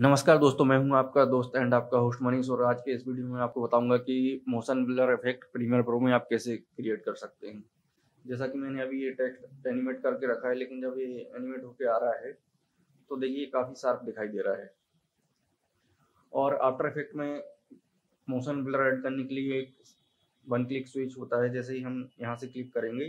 नमस्कार दोस्तों, मैं हूं आपका दोस्त एंड आपका होस्ट मनीष और आज के इस वीडियो में आपको बताऊंगा कि motion blur effect premiere pro में आप कैसे क्रिएट कर सकते हैं। जैसा कि मैंने अभी ये टेक्स्ट एनिमेट करके रखा है, लेकिन जब ये एनिमेट होके आ रहा है तो देखिए काफ़ी शार्प दिखाई दे रहा है। और आफ्टर इफेक्ट में मोशन ब्लर ऐड करने के लिए एक वन क्लिक स्विच होता है। जैसे ही हम यहाँ से क्लिक करेंगे,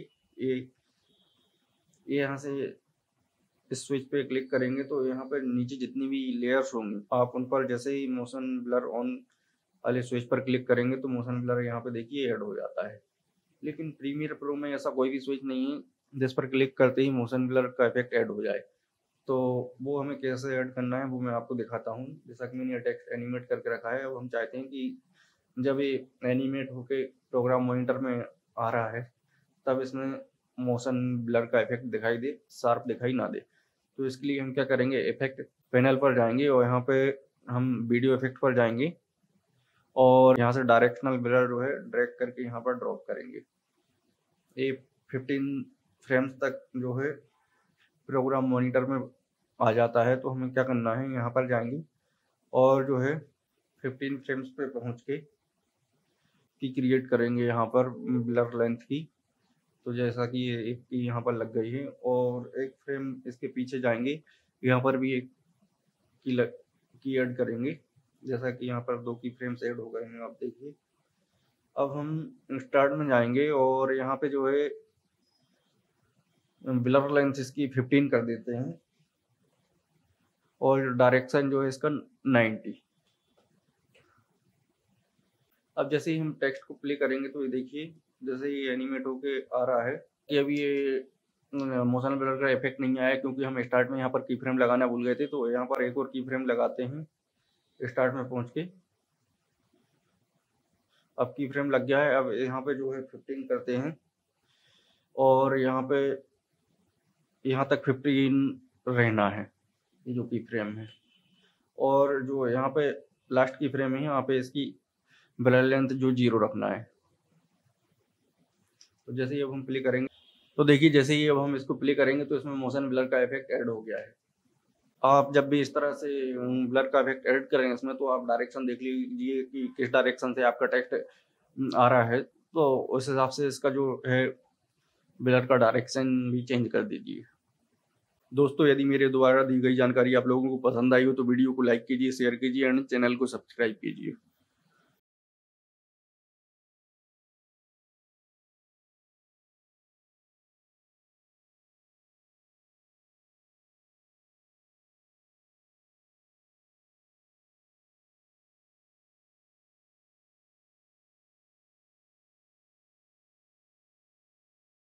ये यहाँ से इस स्विच पे क्लिक करेंगे तो यहाँ पर नीचे जितनी भी लेयर्स होंगी, आप उन पर जैसे ही मोशन ब्लर ऑन वाले स्विच पर क्लिक करेंगे तो मोशन ब्लर यहाँ पे देखिए ऐड हो जाता है। लेकिन प्रीमियर प्रो में ऐसा कोई भी स्विच नहीं है जिस पर क्लिक करते ही मोशन ब्लर का इफेक्ट ऐड हो जाए। तो वो हमें कैसे ऐड करना है वो मैं आपको दिखाता हूँ। जैसा कि मैंने ये टेक्स्ट एनिमेट करके रखा है, अब हम चाहते हैं कि जब ये एनिमेट होके प्रोग्राम मॉनिटर में आ रहा है तब इसमें मोशन ब्लर का इफेक्ट दिखाई दे, शार्प दिखाई ना दे। तो इसके लिए हम क्या करेंगे, इफेक्ट पैनल पर जाएंगे और यहाँ पे हम वीडियो इफेक्ट पर जाएंगे और यहाँ से डायरेक्शनल ब्लर जो है ड्रैग करके यहाँ पर ड्रॉप करेंगे। ये 15 फ्रेम्स तक जो है प्रोग्राम मॉनिटर में आ जाता है। तो हमें क्या करना है, यहाँ पर जाएंगे और जो है 15 फ्रेम्स पे पहुँच के की क्रिएट करेंगे यहाँ पर ब्लर लेंथ की। तो जैसा कि ये एक की यहाँ पर लग गई है और एक फ्रेम इसके पीछे जाएंगे, यहाँ पर भी एक की ऐड करेंगे। जैसा कि यहाँ पर 2 की फ्रेम्स ऐड हो गए हैं, आप देखिए। अब हम स्टार्ट में जाएंगे और यहाँ पे जो है ब्लर लेंथ इसकी 15 कर देते हैं और डायरेक्शन जो है इसका 90। अब जैसे ही हम टेक्स्ट को प्ले करेंगे तो ये देखिए जैसे ही एनिमेट होके आ रहा है कि अभी ये मोशन ब्लर का इफेक्ट नहीं आया क्योंकि हम स्टार्ट में यहाँ पर की फ्रेम लगाना भूल गए थे। तो यहाँ पर एक और की फ्रेम लगाते हैं स्टार्ट में पहुँच के। अब की फ्रेम लग गया है, अब यहाँ पे जो है 15 करते हैं और यहाँ तक 15 रहना है, ये जो की फ्रेम है। और जो यहाँ पे लास्ट की फ्रेम है यहाँ पे इसकी ब्लर लेंथ जो 0 रखना है। तो जैसे ही अब हम प्ले करेंगे तो देखिए जैसे ही अब हम इसको प्ले करेंगे तो इसमें मोशन ब्लर का इफेक्ट ऐड हो गया है। आप जब भी इस तरह से ब्लर का इफेक्ट ऐड करें इसमें तो आप डायरेक्शन देख लीजिए कि किस डायरेक्शन से आपका टेक्स्ट आ रहा है, तो उस हिसाब से इसका जो है ब्लर का डायरेक्शन भी चेंज कर दीजिए। दोस्तों, यदि मेरे द्वारा दी गई जानकारी आप लोगों को पसंद आई हो तो वीडियो को लाइक कीजिए, शेयर कीजिए एंड चैनल को सब्सक्राइब कीजिए।